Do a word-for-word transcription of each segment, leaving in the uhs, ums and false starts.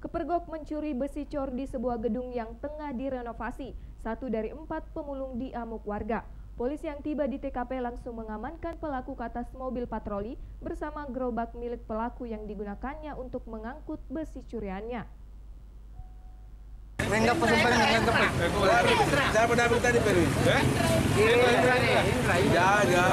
Kepergok mencuri besi cor di sebuah gedung yang tengah direnovasi. Satu dari empat pemulung diamuk warga. Polisi yang tiba di T K P langsung mengamankan pelaku ke atas mobil patroli bersama gerobak milik pelaku yang digunakannya untuk mengangkut besi curiannya. Menggap pesumpahan menggap. Siapa dapat tadi Peru? Jaga.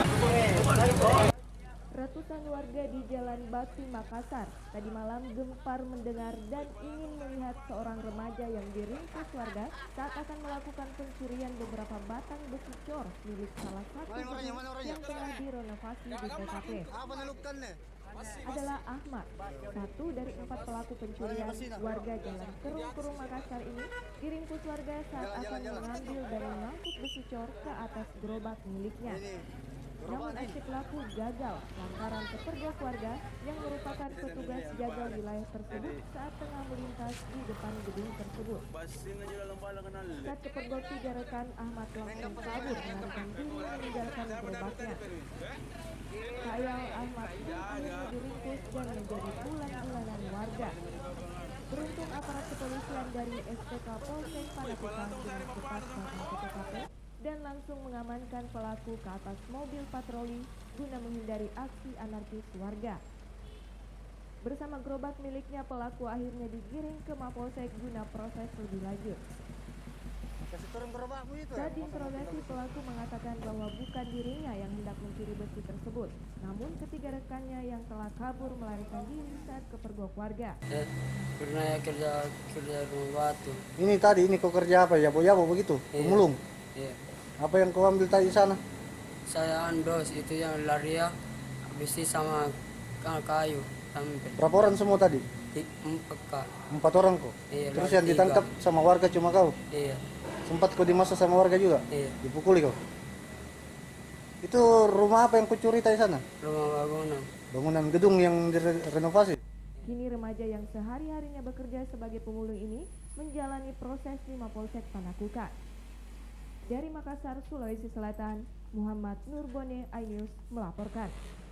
Ratusan warga di Jalan Bakti Makassar tadi malam gempar mendengar dan ingin melihat seorang remaja yang diringkus warga saat akan melakukan pencurian beberapa batang besi cor milik salah satu gedung yang tengah direnovasi di T K P. Adalah Ahmad, satu dari empat pelaku pencurian warga Jalan Kerung-Kerung Makassar ini diringkus warga saat akan mengambil dan mengangkut besi cor ke atas gerobak miliknya. Namun aksi pelaku gagal lantaran kepergok warga yang merupakan petugas jaga wilayah tersebut saat tengah melintas di depan gedung tersebut. Saat kepergok tiga rekan Ahmad langsung kabur melarikan diri meninggalkan gerobaknya. Khayal Ahmad pun akhirnya diringkus dan menjadi bulan-bulanan warga. Beruntung aparat kepolisian dari S P K Polsek Panakukang dengan cepat datang ke T K P dan langsung mengamankan pelaku ke atas mobil patroli guna menghindari aksi anarkis warga. Bersama gerobak miliknya, pelaku akhirnya digiring ke Mapolsek guna proses lebih lanjut. Saat diinterogasi, pelaku mengatakan bahwa bukan dirinya yang hendak mencuri besi tersebut, namun ketiga rekannya yang telah kabur melarikan diri saat kepergok warga. Eh, pernah ya kerja kerja rumah batu. Ini tadi ini kau kerja apa ya? Boyabo begitu? Iya. Pemulung? Iya. Apa yang kau ambil tadi di sana? Saya andos itu yang lari ya, besi sama kayu sampai. Berapa orang semua tadi? Empat kak. Empat orang kok? Iya, Terus lari yang ditangkap tiga. sama warga cuma kau? Iya. Sempat kau dimasa sama warga juga? Iya. Dipukuli kau? Itu rumah apa yang kau curi tadi sana? Rumah bangunan. Bangunan gedung yang direnovasi? Kini remaja yang sehari-harinya bekerja sebagai pemulung ini menjalani proses di Mapolsek Panakukang. Dari Makassar, Sulawesi Selatan, Muhammad Nurbone, iNews melaporkan.